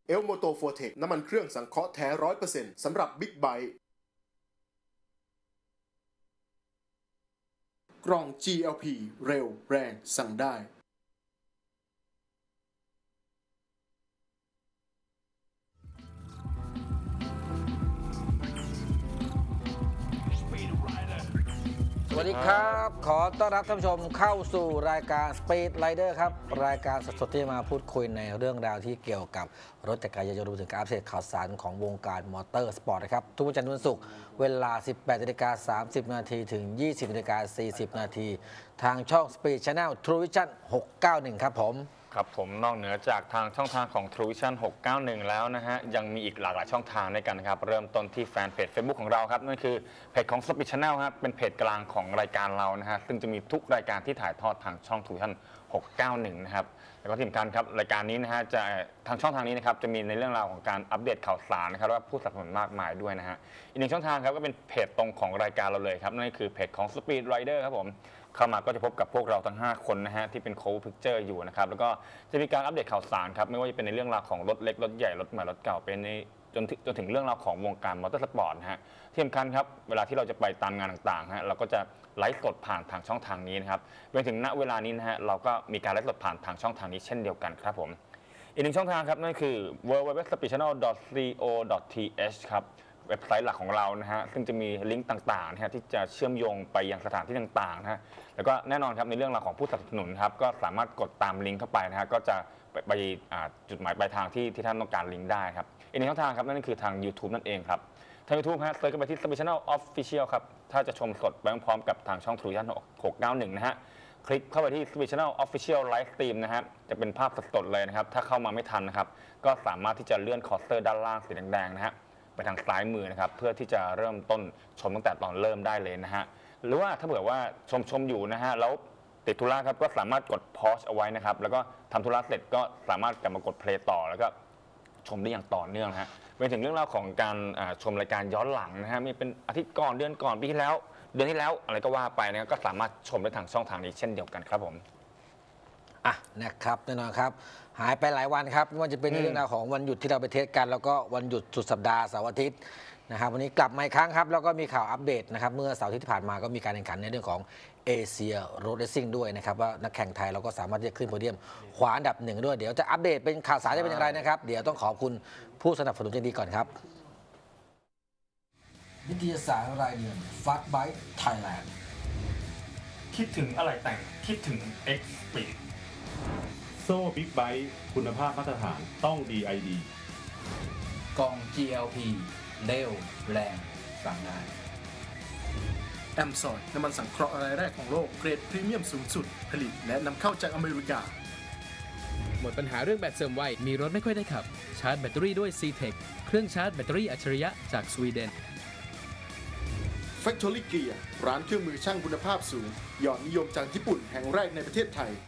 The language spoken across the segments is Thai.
เอลโมโตโฟเทคน้ำมันเครื่องสังเคราะห์แท้ 100% สำหรับบิ๊กไบค์กล่อง GLP เร็วแรงสั่งได้สวัสดีครับขอต้อนรับท่านผู้ชมเข้าสู่รายการ Speed Rider ครับรายการสดๆที่มาพูดคุยในเรื่องราวที่เกี่ยวกับรถจักรยานยนต์รวมถึงการอัปเดตข่าวสารของวงการมอเตอร์สปอร์ตนะครับทุกวันจันทร์วันศุกร์เวลา 18:30 นถึง 20:40 นทางช่อง Speed Channel True Vision 691ครับผมนอกเหนือจากทางช่องทางของ True Vision 691 แล้วนะฮะยังมีอีกหลากหลายช่องทางด้วยกันนะครับเริ่มต้นที่แฟนเพจ Facebook ของเราครับนั่นคือเพจของ Speed Channel ครับเป็นเพจกลางของรายการเรานะฮะซึ่งจะมีทุกรายการที่ถ่ายทอดทางช่อง True Vision 691 นะครับแล้วก็ที่สำคัญครับรายการนี้นะฮะจะทางช่องทางนี้นะครับจะมีในเรื่องราวของการอัปเดตข่าวสารนะครับแล้วก็ผู้สนับสนุนมากมายด้วยนะฮะอีกหนึ่งช่องทางครับก็เป็นเพจตรงของรายการเราเลยครับนั่นคือเพจของ Speed Rider ครับผมเข้ามาก็จะพบกับพวกเราทั้ง5คนนะฮะที่เป็นโค้ชพิกเจอร์อยู่นะครับแล้วก็จะมีการอัปเดตข่าวสารครับไม่ว่าจะเป็นในเรื่องราวของรถเล็กรถใหญ่รถใหม่รถเก่าเป็นในจนถึงเรื่องราวของวงการมอเตอร์สปอร์ตนะฮะที่สำคัญครับเวลาที่เราจะไปตามงานต่างๆฮะเราก็จะไลฟ์สดผ่านทางช่องทางนี้นะครับไปถึงณเวลานี้นะฮะเราก็มีการไลฟ์สดผ่านทางช่องทางนี้เช่นเดียวกันครับผมอีกหนึ่งช่องทางครับนั่นคือ www.speedchannel.co.th ครับเว็บไซต์หลักของเรานะฮะซึ่งจะมีลิงก์ต่างๆนะฮะที่จะเชื่อมโยงไปยังสถานที่ต่างๆนะฮะแล้วก็แน่นอนครับในเรื่องราวของผู้สนับสนุนครับก็สามารถกดตามลิงก์เข้าไปนะฮะก็จะไปจุดหมายปลายทางที่ท่านต้องการลิงก์ได้ครับอีกหนึ่งช่องทางครับนั่นคือทาง YouTube นั่นเองครับทาง YouTube ฮะเซิร์ชเข้าไปที่ Speed Channel Official ครับถ้าจะชมสดไปพร้อมๆกับทางช่อง True Vision 691 นะฮะคลิกเข้าไปที่ Speed Channel Official Live Stream นะฮะจะเป็นภาพสดๆเลยนะครับถ้าเข้ามาไม่ทันนะครับก็สามารถที่จะเลื่อนคอร์เซอร์ด้านล่างสีแดงๆนะฮะไปทางซ้ายมือนะครับเพื่อที่จะเริ่มต้นชมตั้งแต่ตอนเริ่มได้เลยนะฮะหรือว่าถ้าเผื่อว่าชมอยู่นะฮะแล้วติดธุระครับก็สามารถกดพอสเอาไว้นะครับแล้วก็ทำธุระเสร็จก็สามารถกลับมากดเพลย์ต่อแล้วก็ชมได้อย่างต่อเนื่องฮะไปถึงเรื่องราวของการชมรายการย้อนหลังนะฮะมีเป็นอาทิตย์ก่อนเดือนก่อนปีที่แล้วเดือนที่แล้วอะไรก็ว่าไปนะก็สามารถชมได้ทางช่องทางนี้เช่นเดียวกันครับผมนะครับแน่นอนครับหายไปหลายวันครับไม่ว่าจะเป็นเรื่องราวของวันหยุดที่เราไปเทสกันแล้วก็วันหยุดสุดสัปดาห์เสาร์อาทิตย์นะครับวันนี้กลับมาอีกครั้งครับแล้วก็มีข่าวอัปเดตนะครับเมื่อเสาร์อาทิตย์ที่ผ่านมาก็มีการแข่งขันในเรื่องของเอเชียโรดเรซซิ่งด้วยนะครับว่านักแข่งไทยเราก็สามารถที่จะขึ้นโพเดียมคว้าอันดับ1ด้วยเดี๋ยวจะอัปเดตเป็นข่าวสารจะเป็นอย่างไรนะครับเดี๋ยวต้องขอบคุณผู้สนับสนุนใจดีก่อนครับนิตยสารรายเดือน Fast Bike Thailand คิดถึงอะไรแต่งคิดถึง X Speed โซ่บิ๊กไบค์คุณภาพมาตรฐานต้อง DID กล่อง GLP เร็วแรงสั่งได้แอมซอยน้ำมันสังเคราะห์รายแรกของโลกเกรดพรีเมียมสูงสุดผลิตและนำเข้าจากอเมริกาหมดปัญหาเรื่องแบตเสื่อมไวมีรถไม่ค่อยได้ขับชาร์จแบตเตอรี่ด้วย C-Tech เครื่องชาร์จแบตเตอรี่อัจฉริยะจากสวีเดน Factory Gear ร้านเครื่องมือช่างคุณภาพสูงยอดนิยมจากญี่ปุ่นแห่งแรกในประเทศไทย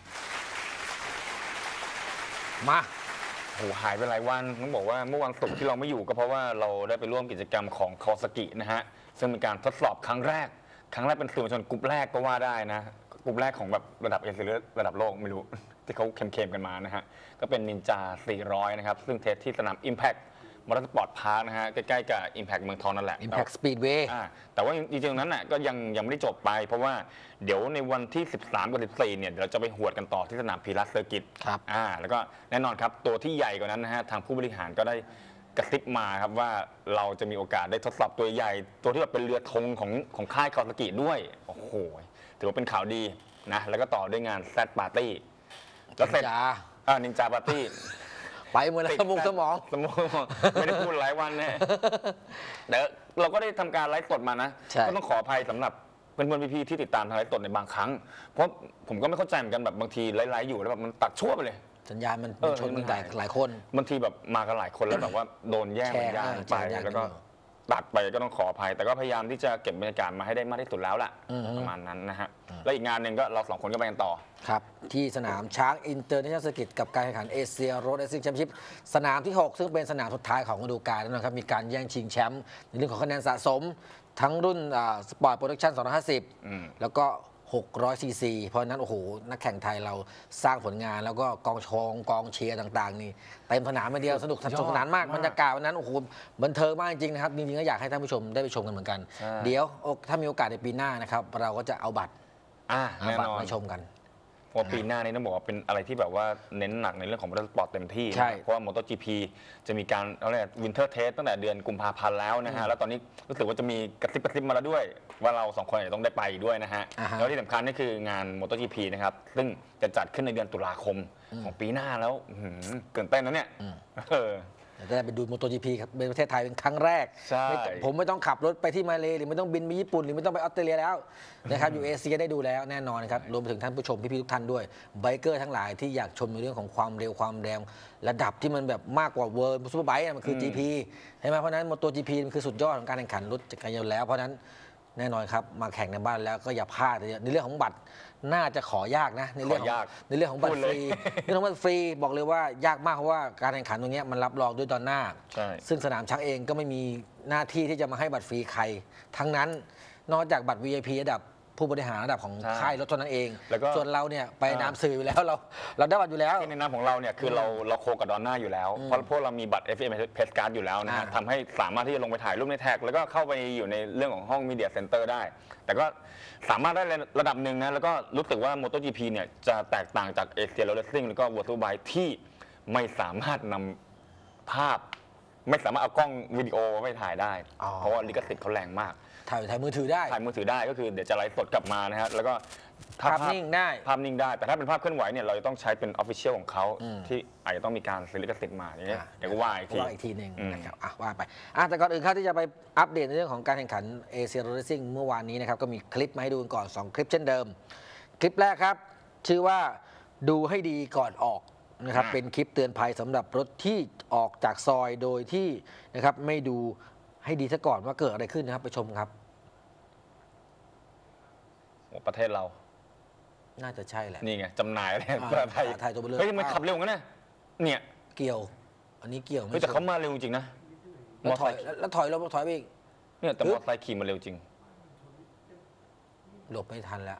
มาโอ้หายไปหลายวันต้องบอกว่าเมื่อวันศุกร์ที่เราไม่อยู่ก็เพราะว่าเราได้ไปร่วมกิจกรรมของคาวาซากินะฮะซึ่งเป็นการทดสอบครั้งแรกเป็นสื่อมวลชนกลุ่มแรกก็ว่าได้นะกลุ่มแรกของแบบระดับเอเชียหรือระดับโลกไม่รู้ที่เขาเค็มๆกันมานะฮะก็เป็นนินจา400นะครับซึ่งเทสที่สนาม Impact มอเตอร์สปอร์ตพาร์คนะฮะใกล้ๆกับ Impact เมืองทองนั่นแหละ Impact Speedway แต่ว่าจริงๆนั้นน่ะก็ยังไม่ได้จบไปเพราะว่าเดี๋ยวในวันที่13กับ14เนี่ยเราจะไปหวดกันต่อที่สนามพีรัสเซอร์กิตครับแล้วก็แน่นอนครับตัวที่ใหญ่กว่านั้นนะฮะทางผู้บริหารก็ได้กระซิบมาครับว่าเราจะมีโอกาสได้ทดสอบตัวใหญ่ตัวที่แบบเป็นเรือธงของค่ายคาวาซากิด้วยโอ้โหถือว่าเป็นข่าวดีนะแล้วก็ต่อด้วยงานแซดปาร์ตี้แล้วเสร็จนินจาปาร์ตี้ไปหมดแล้วสมองไม่ได้พูดหลายวันเนี่ยเดี๋ยวเราก็ได้ทำการไลฟ์สดมานะก็ต้องขออภัยสำหรับเพื่อนๆพี่ๆที่ติดตามทางไลฟ์สดในบางครั้งเพราะผมก็ไม่เข้าใจเหมือนกันแบบบางทีไลฟ์อยู่แล้วแบบมันตัดชั่วไปเลยสัญญาณมันชนกันหลายคนบางทีแบบมากันหลายคนแล้วแบบว่าโดนแย่งสัญญาณไปแล้วก็ตัดไปก็ต้องขออภัยแต่ก็พยายามที่จะเก็บบรรยากาศมาให้ได้มากที่สุดแล้วล่ะประมาณนั้นนะฮะแล้วอีกงานหนึ่งก็เรา2คนก็ไปกันต่อครับที่สนามช้างอินเตอร์เนชั่นแนลเซอร์กิตกับการแข่งขันเอเชียโรดเรซซิ่งแชมเปี้ยนชิพสนามที่6ซึ่งเป็นสนามสุดท้ายของฤดูกาลนะครับมีการแย่งชิงแชมป์ในเรื่องของคะแนนสะสมทั้งรุ่นสปอร์ตโปรดักชั่น250แล้วก็ 600 ซีซี เพราะฉะนั้นโอ้โหนักแข่งไทยเราสร้างผลงานแล้วก็กองชงกองเชียร์ต่างๆนี่เต็มสนามมาเดียวสนุกสนานมากบรรยากาศวันนั้นโอ้โหบันเทิงมากจริงๆนะครับจริงๆก็อยากให้ท่านผู้ชมได้ไปชมกันเหมือนกันเดี๋ยวถ้ามีโอกาสในปีหน้านะครับเราก็จะเอาบัตรแน่นอนมาชมกันเพราะปีหน้านี้ต้องบอกว่าเป็นอะไรที่แบบว่าเน้นหนักในเรื่องของมอเตอร์สปอร์ตเต็มที่เพราะว่า MotoGP จะมีการวินเทอร์เทสตั้งแต่เดือนกุมภาพันธ์แล้วนะฮะแล้วตอนนี้รู้สึกว่าจะมีกระซิบมาแล้วด้วยว่าเรา2 คนจะต้องได้ไปด้วยนะฮะแล้วที่สำคัญนี่คืองาน MotoGP นะครับซึ่งจะจัดขึ้นในเดือนตุลาคมของปีหน้าแล้วเกินเต้นนะเนี่ยจะได้ไปดู MotoGP ครับในประเทศไทยเป็นครั้งแรกผมไม่ต้องขับรถไปที่มาเลหรือไม่ต้องบินไปญี่ปุ่นหรือไม่ต้องไปออสเตรเลียแล้วนะครับอยู่เอเชียได้ดูแล้วแน่นอนครับรวมไปถึงท่านผู้ชมพี่ๆทุกท่านด้วยไบเกอร์ทั้งหลายที่อยากชมในเรื่องของความเร็วความแรงระดับที่มันแบบมากกว่าเวิร์ลซูเปอร์ไบค์มันคือ GP ใช่ไหมเพราะนั้น MotoGP มันคือสุดยอดของการแข่งขันรถจักรยานแล้วเพราะนั้นแน่นอนครับมาแข่งในบ้านแล้วก็อย่าพลาดในเรื่องของบัตรน่าจะขอยากนะในเรื่องของบัตรฟรีเรื่องของบัตรฟรีบอกเลยว่ายากมากเพราะว่าการแข่งขันตรงนี้มันรับรองด้วยตอนหน้าซึ่งสนามชักเองก็ไม่มีหน้าที่ที่จะมาให้บัตรฟรีใครทั้งนั้นนอกจากบัตร VIP ระดับผู้บริหารระดับของค่ายรถเท่านั้นเองส่วนเราเนี่ยไปนามสื่ออยู่แล้วเราได้บัตรอยู่แล้วในนามของเราเนี่ยคือเราโคกับดอนน่าอยู่แล้วเพราะพวกเรามีบัตร FM Press Card อยู่แล้วนะฮะทำให้สามารถที่จะลงไปถ่ายรูปในแท็กแล้วก็เข้าไปอยู่ในเรื่องของห้อง Media Center ได้แต่ก็สามารถได้ระดับหนึ่งนะแล้วก็รู้สึกว่า MotoGP เนี่ยจะแตกต่างจาก Asia Road Racing แล้วก็ World Superbike ที่ไม่สามารถนำภาพไม่สามารถเอากล้องวิดีโอไปถ่ายได้เพราะว่าลิขสิทธิ์เขาแรงมากถ่ายมือถือได้ก็คือเดี๋ยวจะไลฟ์สดกลับมานะฮะแล้วก็ภาพนิ่งได้แต่ถ้าเป็นภาพเคลื่อนไหวเนี่ยเราจะต้องใช้เป็น Official ของเขาที่อาจจะต้องมีการซื้อลิขสิทธิ์มาอย่างเงี้ยเดี๋ยวก็ว่าอีกทีนึงนะครับว่าไปแต่ก่อนอื่นครับที่จะไปอัปเดตในเรื่องของการแข่งขัน Asia Road Racing เมื่อวานนี้นะครับก็มีคลิปมาให้ดูกันก่อน2คลิปเช่นเดิมคลิปแรกครับชื่อว่าดูให้ดีก่อนออกนะครับเป็นคลิปเตือนภัยสำหรับรถที่ออกจากซอยโดยที่นะครับไม่ดูให้ดีซะก่อนว่าเกิดอะไรขึ้นนะครับไปชมครับประเทศเราน่าจะใช่แหละนี่ไงจำหน่ายอะไรไทยตัวเบลอเฮ้ยมันขับเร็วงั้นเนี่ยเกี่ยวอันนี้เกี่ยวแต่เขามาเร็วจริงนะแล้วถอยไปอีกเนี่ยแต่มอเตอร์ไซค์ขี่มาเร็วจริงหลบไม่ทันแล้ว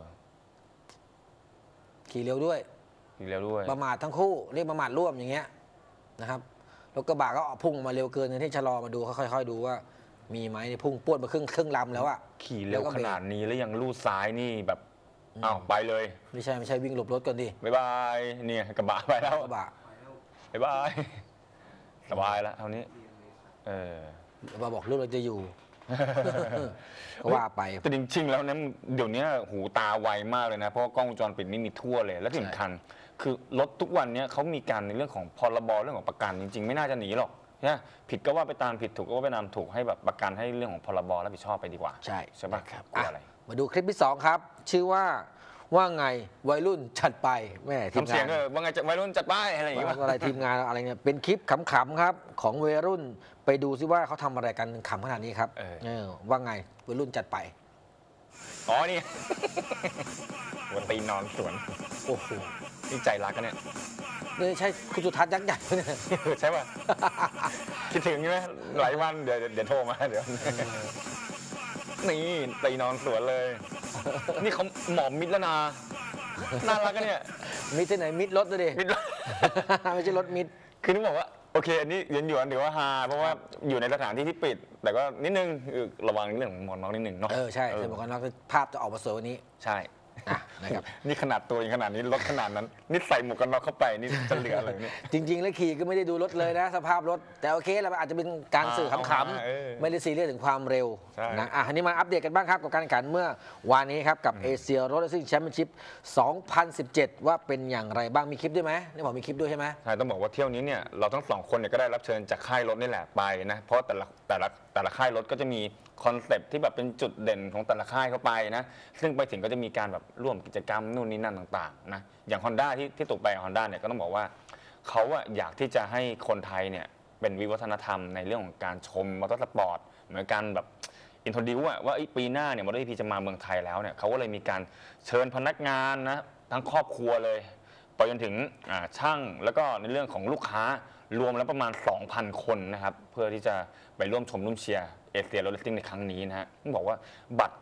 ขี่เร็วด้วยประมาททั้งคู่เรียกประมาทร่วมอย่างเงี้ยนะครับรถกระบะก็พุ่งมาเร็วเกินที่ชะลอมาดูค่อยๆดูว่ามีไหมพุ่งป้วนมาครึ่งลำแล้วอะขี่เร็วขนาดนี้แล้วยังลู่ซ้ายนี่แบบไปเลยไม่ใช่วิ่งหลบรถก่อนดิบ๊ายบายเนี่ยกระบะไปแล้วกระบะบ๊ายบายสบายแล้วเท่านี้มาบอกลูกเราจะอยู่ก็ว่าไปแต่จริงๆแล้วนั้นเดี๋ยวนี้หูตาไวมากเลยนะเพราะกล้องวงจรปิดนี่มีทั่วเลยและที่สำคัญคือรถทุกวันนี้เขามีการในเรื่องของพรบเรื่องของประกันจริงๆไม่น่าจะหนีหรอกนะผิดก็ว่าไปตามผิดถูกก็ว่าไปตามถูกให้แบบประกันให้เรื่องของพรบรับผิดชอบไปดีกว่าใช่ป่ะครับอะไรมาดูคลิปที่2ครับชื่อว่าไงวัยรุ่นจัดไปแม่ทีมงานว่าไงวัยรุ่นจัดไปอะไรอย่างเงี้ยอะไรทีมงานอะไรเนี่ยเป็นคลิปขำๆครับของวัยรุ่นไปดูซิว่าเขาทำอะไรกันขำขนาดนี้ครับว่าไงวัยรุ่นจัดไปนี่วันตีนอนสวนโอ้โหนี่ใจรักกันเนี่ยนี่ใช่คุณสุทัศน์ยักษ์ใหญ่เนี่ยใช่ป่ะคิดถึงใช่ไหมหลายวันเดี๋ยวโทรมาเดี๋ยวนี่ตีนอนสวนเลยนี่เขาหมอมมิดแล้วนะน่ารักกันเนี่ยมิดที่ไหนมิดรถเลยดิมิดรถไม่ใช่รถมิดคือนึกบอกว่าโอเคอันนี้หยวนเดี๋ยวว่าฮาเพราะว่าอยู่ในสถานที่ที่ปิดแต่ก็นิดนึงระวังเรื่องของหมอนน้องนิดนึงเนาะใช่ใช่หมอนน้องภาพจะออกมาสวยวันนี้ใช่นะครับนี่ขนาดตัวยังขนาดนี้รถขนาดนั้นนี่ใส่หมวกกันน็อกเข้าไปนี่จะเหลืออะไรเนี่ยจริงๆแล้วขี่ก็ไม่ได้ดูรถเลยนะสภาพรถแต่โอเคเราอาจจะเป็นการสื่อขำๆไม่ได้ซีเรียสถึงความเร็วนะอันนี้มาอัปเดตกันบ้างครับกับการแข่งขันเมื่อวานนี้ครับกับ Asia Road Racing Championship 2017 ว่าเป็นอย่างไรบ้างมีคลิปด้วยไหมนี่บอกมีคลิปด้วยใช่ไหมใช่ต้องบอกว่าเที่ยวนี้เนี่ยเราทั้ง2คนเนี่ยก็ได้รับเชิญจากค่ายรถนี่แหละไปนะเพราะแต่ละค่ายรถก็จะมีคอนเซปต์ที่แบบเป็นจุดเด่นของแต่ละค่ายเข้าไปนะซึ่งไปถึงก็จะมีการแบบร่วมกิจกรรมนู่นนี่นั่นต่างๆนะอย่าง Honda ที่ตกไป Honda เนี่ยก็ต้องบอกว่าเขาอยากที่จะให้คนไทยเนี่ยเป็นวิวัฒนธรรมในเรื่องของการชมมอเตอร์สปอร์ตเหมือนกันแบบอินโทรดิวว่าปีหน้าเนี่ยมอเตอร์จีพีจะมาเมืองไทยแล้วเนี่ยเขาก็เลยมีการเชิญพนักงานนะทั้งครอบครัวเลยไปจนถึงช่างแล้วก็ในเรื่องของลูกค้ารวมแล้วประมาณ 2,000 คนนะครับเพื่อที่จะไปร่วมชมร่วมเชียร์Asia Road Racingในครั้งนี้นะฮะต้องบอกว่าบัต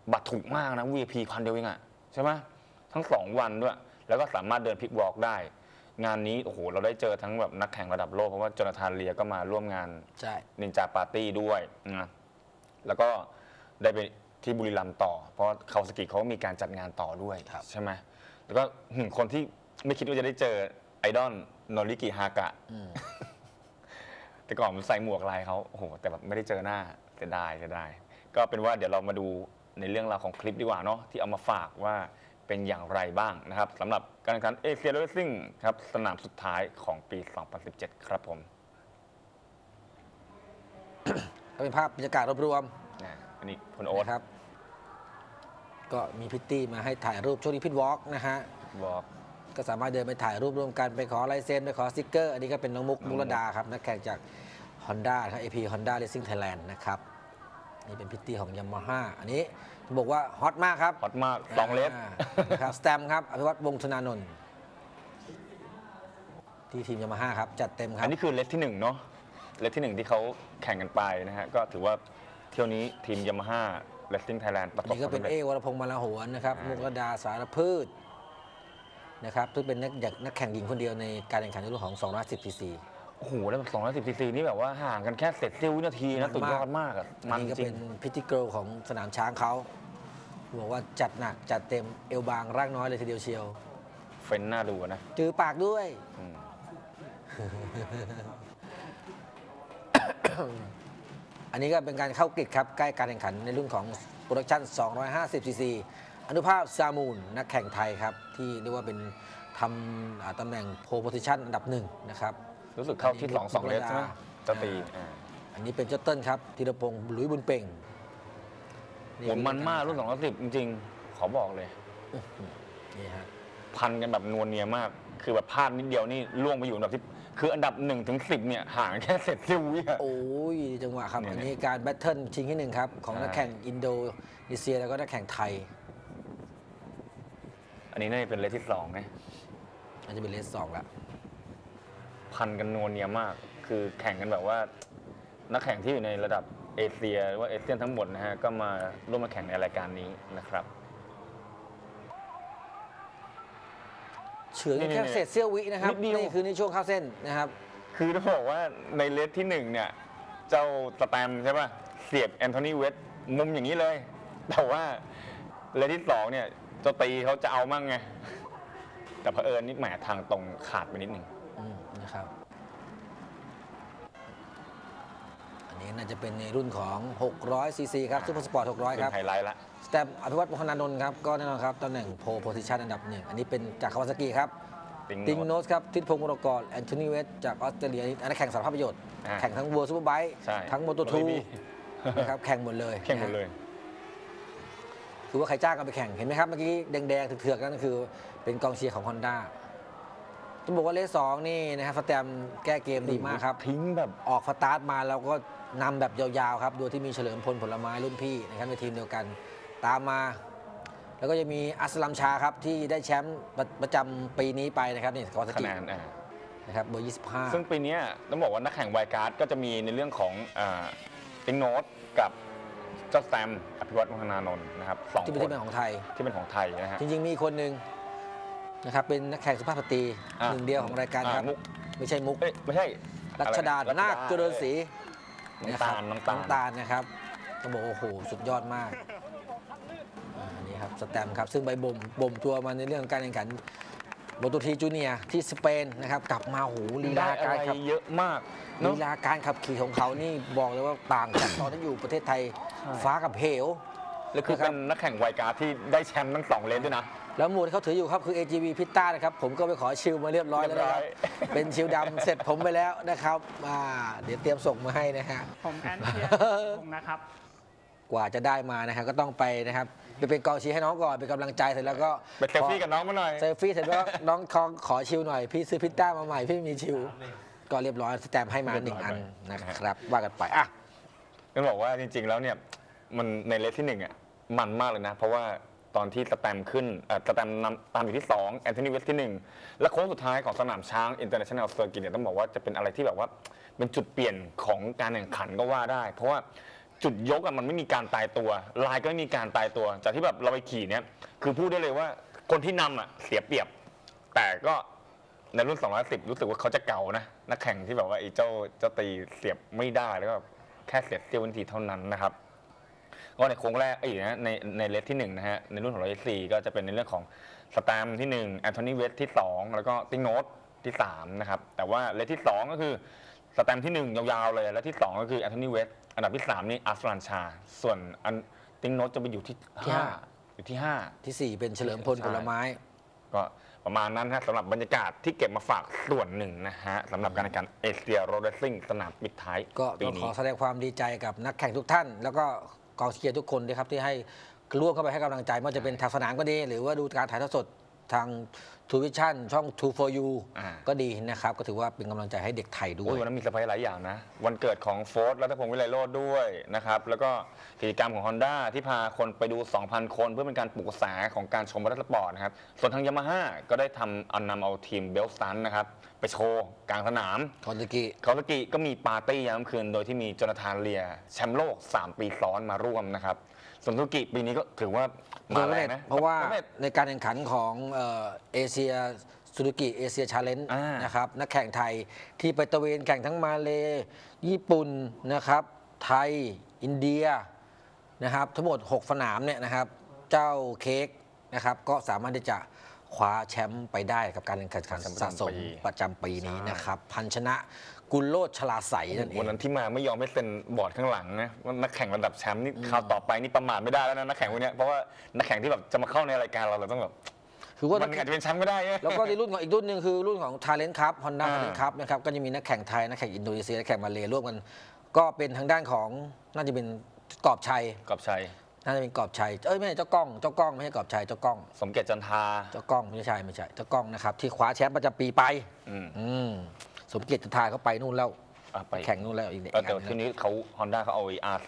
บัตรถูกมากนะ VIP 1,000 เดียวเองอะใช่ไหมทั้ง2 วันด้วยแล้วก็สามารถเดินพิกวอล์กได้งานนี้โอ้โหเราได้เจอทั้งแบบนักแข่งระดับโลกเพราะว่าโจนาธานเลียก็มาร่วมงานใช่นินจาปาร์ตี้ด้วยนะแล้วก็ได้ไปที่บุรีรัมย์ต่อเพราะคาวาซากิเขามีการจัดงานต่อด้วยใช่ไหมแล้วก็คนที่ไม่คิดว่าจะได้เจอไอดอลโนริกิฮากะแต่ก่อนมันใส่หมวกลายเขาโอ้โหแต่แบบไม่ได้เจอหน้าเสียดายก็เป็นว่าเดี๋ยวเรามาดูในเรื่องราวของคลิปดีกว่าเนาะที่เอามาฝากว่าเป็นอย่างไรบ้างนะครับสำหรับการแข่งขันเอเชียเรซซิ่งครับสนามสุดท้ายของปี 2017 ครับผมก็เป็นภาพบรรยากาศรวมอันนี้คุณๆโอ๊ตนะครับก็มีพิตตี้มาให้ถ่ายรูปช่วงนี้พิทวอล์กนะฮะบอกก็สามารถเดินไปถ่ายรูปร่วมกันไปขอลายเซ็นไปขอสติ๊กเกอร์อันนี้ก็เป็นน้องมุกมุกลดาครับนักแข่งจาก Honda นะครับ AP Honda Racing Thailand นะครับนี่เป็นพิตตี้ของ Yamaha อันนี้บอกว่าฮอตมากครับฮอตมาก2 เลสนะครับสแตมครับอภิวัตวงศ์ธนานนท์ที่ทีม Yamaha ครับจัดเต็มครัอับนนี้คือเลสที่1เนาะเลสที่1ที่เขาแข่งกันไปนะฮะก็ถือว่าเที่ยวนี้ทีม Yamaha Racing Thailand ประสบนี่คก็วามเป็นสำเร็จวรพงษ์มาลาโหวนนะครับมุกลดาสารพืชนะครับซึ่งเป็นนักแข่งหญิงคนเดียวในการแข่งขันในรุ่นของ210 cc โอ้โหแล้ว210 ซีซีนี่แบบว่าห่างกันแค่เศษเสี้ยววินาทีนะสุดยอดมากอะอัมัน นนี้ก็จริเป็งนพิธีเกิร์ลของสนามช้างเขาบอกว่าจัดหนักจัดเต็มเอวบางร่างน้อยเลยทีเดียวเชียวเฟ้นหน้าดูนะจือปากด้วยอืมอันนี้ก็เป็นการเข้ากริดครับใกล้การแข่งขันในรุ่นของโปรดักชั่น250 cc อนุภาพซามูนนักแข่งไทยครับ ที่เรียกว่าเป็นทำตำแหน่งโพโพซิชันอันดับ1นะครับรู้สึกเข้าที่2เลสใช่ไหมจะตีอันนี้เป็นเจ้าเติ้ลครับธีรพงศ์หลุยบุญเป่งหมุนมันมากรุ่น210จริงๆ ขอบอกเลยนี่ฮะพันกันแบบนวลเนียมาก คือแบบพลาดนิดเดียวนี่ล่วงไปอยู่อันดับที่คืออันดับ1 ถึง 10เนี่ยห่างแค่เศษเสี้ยววิอะโอ้ยจังหวะครับเนี่ยอันนี้การแบทเทิลชิงที่1ครับของใช่นักแข่งอินโดนีเซียแล้วก็นักแข่งไทยอันนี้น่าจะเป็นเลสที่2นะอันจะเป็นเลส2ละพันกันนวลเนียมาก คือแข่งกันแบบว่า นักแข่งที่อยู่ในระดับเอเชียหรือว่าเอเชียนทั้งหมดนะฮะก็มาร่วมมาแข่งในรายการนี้นะครับเฉือนกันแค่เศษเสี้ยววินะครับนิดเดียวนี่คือในช่วงเข้าเส้นนะครับคือต้องบอกว่าในเลสที่1เนี่ยเจ้าสแตมใช่ป่ะเสียบแอนโทนีเวสต์มุมอย่างนี้เลย แต่ว่าเลสที่2เนี่ยเจ้าตีเขาจะเอามั่งไง แต่เผอิญนี่แหมทางตรงขาดไปนิดหนึ่งนะครับ อันนี้น่าจะเป็นในรุ่นของ600 cc ครับซุปเปอร์สปอร์ต600 เป็ครับนไฮไลท์ละสแตมป์อภิวัตวงศ์ธนานนท์ครับก็แน่นอนครับตำแหน่งโพโพซิชันอันดับ1อันนี้เป็นจากคาวาซากิครับ ติงโนสครับทิศพงศ์มรกรแอนโทนีเวสจากออสเตรเลียอันนี้แข่งสารภาพประโยชน์ แข่งทั้งวัวซูเปอร์ไบค์ใช่ทั้งโมโตทูนะครับแข่งหมดเลยแข่งหมดเลยคือว่าใครจ้างกันไปแข่งเห็นไหมครับเมื่อกี้แดงๆเถือกๆนั่นคือเป็นกองเชียร์ของ Honda ต้องบอกว่าเลส2นี่นะครับสแตมป์แก้เกมดีมากครับทิ้งแบบออกสตาร์ทมาแล้วก็นำแบบยาวๆครับโดยที่มีเฉลิมพลผลไม้รุ่นพี่นะครับในทีมเดียวกันตามมา แล้วก็จะมีอัสลัมชาครับที่ได้แชมป์ประจำปีนี้ไปนะครับนี่คาวาซาคะกิแนนนะครับเบอร์ 25 ซึ่งปีนี้ต้องบอกว่านักแข่งไวการ์ดก็จะมีในเรื่องของติงโนสกับเจ้าแซมอภิวัตวงศ์ธนานนท์นะครับสองที่คเป็นนที่ของไทยที่เป็นของไทยนะฮะจริงๆมีคนหนึ่งนะครับเป็นนักแข่งสุภาพสตรีอ่ะหนึ่งเดียวของรายการครับมุกไม่ใช่มุกเอ้ยไม่ใช่รัชดาอะไรนาคเจริญศรีน้ำตาลน้ำตาลนะครับต้องบอกโอ้โหสุดยอดมากอันนี้ครับสแตมป์ครับซึ่งไปบ่มตัวมาในเรื่องการแข่งขันโมโตทีจูเนียที่สเปนนะครับกลับมาโหลีได้ลาอะการไรขับเยอะมากเนลีอะลาการขับขี่ของเขานี่บอกเลยว่าต่างจากตอนที่อยู่ประเทศไทยฟ้ากับเหวแล้วคือนะครับเป็นนักแข่งไวการ์ดที่ได้แชมป์ทั้ง2เลนด้วยนะแล้วหมวดที่เขาถืออยู่ครับคือ AGV พิต้านะครับผมก็ไปขอชิลมาเรียบร้อยแล้วนะครับเรียบร้อยเป็นชิลดำเสร็จผมไปแล้วนะครับเดี๋ยวเตรียมส่งมาให้นะฮะผมแอนเชียร์ผมนะครับกว่าจะได้มานะครับก็ต้องไปนะครับไปเป็นกองเชียร์ให้น้องก่อนเป็นกำลังใจเสร็จแล้วก็ไปเซลฟี่กับน้องมาหน่อยเซลฟี่เสร็จแล้วน้องขอชิลหน่อยพี่ซื้อพิต้ามาใหม่พี่ไม่มีชิลก็เรียบร้อยสแตมป์ให้มา1 อันนะครับว่ากันไปอ่ะต้องบอกว่าจริงๆแล้วเนี่ยมันในเลสที่1อ่ะมันมากเลยนะ เพราะว่าตอนที่สแตมป์ขึ้นสแตมป์นำตามอยู่ที่2แอนโทนีเวสที่1และโค้งสุดท้ายของสนามช้าง International Circuit เนี่ยต้องบอกว่าจะเป็นอะไรที่แบบว่าเป็นจุดเปลี่ยนของการแข่งขันก็ว่าได้ เพราะว่าจุดยกมันไม่มีการตายตัวลายก็ไม่มีการตายตัวจากที่แบบเราไปขี่เนี่ยคือพูดได้เลยว่าคนที่นำเสียเปรียบแต่ก็ในรุ่น210รู้สึกว่าเขาจะเก่านะนักแข่งที่แบบว่าไอ้เจ้าตีเสียบไม่ได้แล้วก็แค่เสียบเสี้ยววินาทีเท่านั้นนะครับก็ในโค้งแรกนะในเลสที่1นะฮะในรุ่นของ104ก็จะเป็นในเรื่องของสแตมที่1แอนโทนีเวสที่2แล้วก็ติงโนตที่3นะครับแต่ว่าเลสที่2ก็คือสแตมที่1ยาวๆเลยและที่2ก็คือแอนโทนีเวสอันดับที่3นี่อัสรันชาส่วนติงโนตจะไปอยู่ที่5อยู่ที่5 ที่4เป็นเฉลิมพลผลไม้ก็ประมาณนั้นสำหรับบรรยากาศที่เก็บมาฝากส่วนหนึ่งนะฮะสำหรับการแข่งขันเอเชียโรดเรสซิ่งสนามปิดท้ายก็ต้องขอแสดงความดีใจกับนักแข่งทุกท่านแล้วก็กองเชียร์ทุกคนด้วยครับที่ให้ร่วมเข้าไปให้กำลังใจไม่ว่าจะเป็นทางสนามก็ดีหรือว่าดูการถ่ายทอดสดทางทูวิชั่นช่อง True for You ก็ดีนะครับก็ถือว่าเป็นกำลังใจให้เด็กไทยด้วยวันนั้นมีเซอร์ไพรส์หลายอย่างนะวันเกิดของโฟร์ธรัตพงศ์วิไลโรจน์ด้วยนะครับแล้วก็กิจกรรมของ Honda ที่พาคนไปดู 2,000 คนเพื่อเป็นการปลุกกระแสของการชมมอเตอร์สปอร์ตนะครับส่วนทางยามาฮ่าก็ได้นำเอาทีมเบลสตันนะครับไปโชว์กลางสนามคาสกิก็มีปาร์ตี้ยามคืนโดยที่มีโจนาธานเลียแชมป์โลก3 ปีซ้อนมาร่วมนะครับส่วนซูซูกิปีนี้ก็ถือว่ามาแรงนะเพราะว่าในการแข่งขันของเอเชียซูซูกิเอเชียชาเลนจ์นะครับนักแข่งไทยที่ไปตะเวนแข่งทั้งมาเลญี่ปุ่นนะครับไทยอินเดียนะครับทั้งหมด6สนามเนี่ยนะครับเจ้าเค้กนะครับก็สามารถที่จะคว้าแชมป์ไปได้กับการแข่งขันสะสมประจำปีนี้นะครับพันชนะกุลโลดชลาใสนั่นเองวันนั้นที่มาไม่ยอมให้เซ็นบอร์ดข้างหลังนะนักแข่งระดับแชมป์นี่คราวต่อไปนี่ประมาทไม่ได้แล้วนะนักแข่งพวกนี้เพราะว่านักแข่งที่แบบจะมาเข้าในรายการเราต้องแบบคือว่ามันอาจจะเป็นแชมป์ก็ได้แล้วก็ในรุ่นของอีกรุ่นหนึ่งคือรุ่นของ Talent Cup Honda Talent Cup นะครับก็จะมีนักแข่งไทยนักแข่งอินโดนีเซียนักแข่งมาเลร่วมกันก็เป็นทางด้านของน่าจะเป็นกอบชัยน่าจะเป็นกอบชัยไม่ใช่เจ้ากล้องไม่ใช่กอบชัยเจ้ากล้องสมเกียรติจันทาเจ้ากล้องไม่ใช่เจ้ากล้องนะครับที่คว้าแชมป์ประจำปีไปสมเกียรติจันทาเขาไปนู่นแล้วไปแข่งนู่นแล้วอีกแต่ทีนี้เขา Honda เขาเอา RC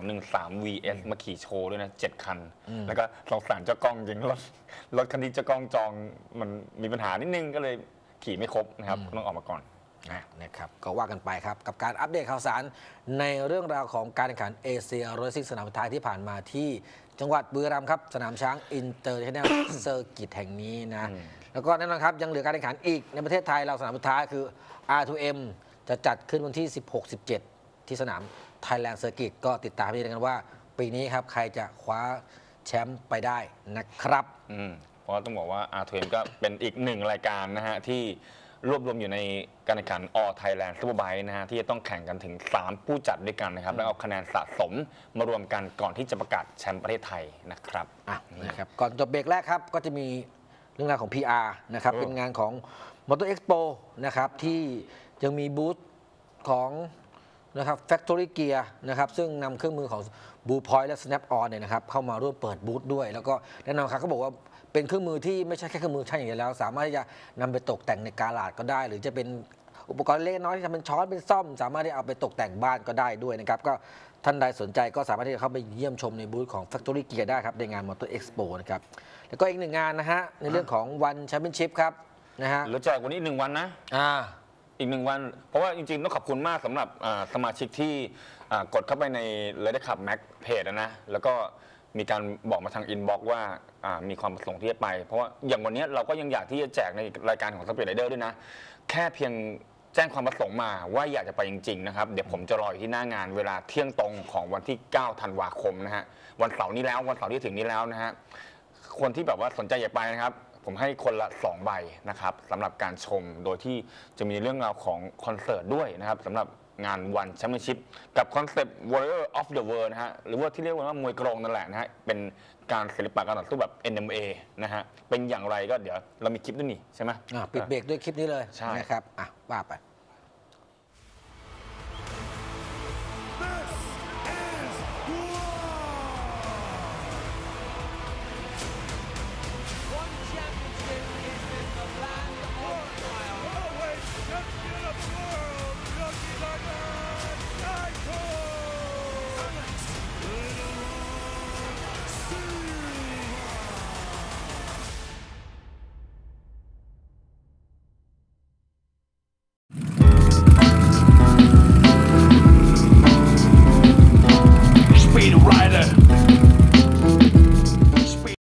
213 VS มาขี่โชว์ด้วยนะ7 คันแล้วก็สงสารเจ้ากล้องจริงรถคันที่เจ้ากล้องจองมันมีปัญหานิดนึงก็เลยขี่ไม่ครบนะครับต้องออกมาก่อนนะครับก็ว่ากันไปครับกับการอัปเดตข่าวสารในเรื่องราวของการแข่งขันเอเชียโรดเรสซิ่งสนามสุดท้ายที่ผ่านมาที่จังหวัดบุรีรัมย์ครับสนามช้างอินเตอร์เนชั่นแนลเซอร์กิตแห่งนี้นะแล้วก็แน่นอนครับยังเหลือการแข่งขันอีกในประเทศไทยเราสนามสุดท้ายคือ R2M จะจัดขึ้นวันที่ 16-17 ที่สนาม Thailand Circuit ก็ติดตามให้ดีกันว่าปีนี้ครับใครจะคว้าแชมป์ไปได้นะครับเพราะต้องบอกว่า R2M ก็เป็นอีกหนึ่งรายการนะฮะที่รวบรวมอยู่ในการแข่งขัน All Thailand Superbike นะฮะที่จะต้องแข่งกันถึง3ผู้จัดด้วยกันนะครับแล้วเอาคะแนนสะสมมารวมกันก่อนที่จะประกาศแชมป์ประเทศไทยนะครับนะครับก่อนจบเบรกแรกครับก็จะมีเรื่องราวของ PR นะครับเป็นงานของ Motor Expo นะครับที่ยังมีบูธของนะครับ Factory Gear นะครับซึ่งนำเครื่องมือของ Blue Point และ Snap On เนี่ยนะครับเข้ามาร่วมเปิดบูธด้วยแล้วก็แน่นอนครับเขาบอกว่าเป็นเครื่องมือที่ไม่ใช่แค่เครื่องมือช่างอย่างเดียวแล้วสามารถที่จะนำไปตกแต่งในกาลาดก็ได้หรือจะเป็นอุปกรณ์เล็กน้อยที่ทำเป็นช้อนเป็นซ่อมสามารถที่เอาไปตกแต่งบ้านก็ได้ด้วยนะครับก็ท่านใดสนใจก็สามารถที่จะเข้าไปเยี่ยมชมในบูธของ Factory Gear ได้ครับในงาน Motor Expo นะครับแล้วก็อีกหนึ่งงานนะฮะในเรื่องของวันแชมเปี้ยนชิพครับนะฮะแล้วแจกวันนี้1 วันนะอีก1 วันเพราะว่าจริงๆต้องขอบคุณมากสำหรับสมาชิกที่กดเข้าไปใน Rider Club Max Page นะแล้วก็มีการบอกมาทางอินบ็อกซ์ว่ามีความประสงค์ที่จะไปเพราะว่าอย่างวันนี้เราก็ยังอยากที่จะแจกในรายการของ Speed Rider ด้วยนะแค่เพียงแจ้งความประสงค์มาว่าอยากจะไปจริงๆนะครับเดี๋ยวผมจะรออยู่ที่หน้างานเวลาเที่ยงตรงของวันที่9 ธันวาคมนะฮะวันเสาร์นี้แล้ววันเสาร์ที่ถึงนี้แล้วนะฮะคนที่แบบว่าสนใจอยากไปนะครับผมให้คนละ2 ใบนะครับสำหรับการชมโดยที่จะมีเรื่องราวของคอนเสิร์ตด้วยนะครับสำหรับงานวันแชมเปี้ยนชิพกับคอนเซปต์ Warrior of the World นะฮะหรือว่าที่เรียกว่ามวยกรงนั่นแหละนะฮะเป็นการศิลปะการต่อสู้แบบ MMA นะฮะเป็นอย่างไรก็เดี๋ยวเรามีคลิปด้วยนี่ใช่ไหมปิดเบรกด้วยคลิปนี้เลยใช่นะครับว่าไป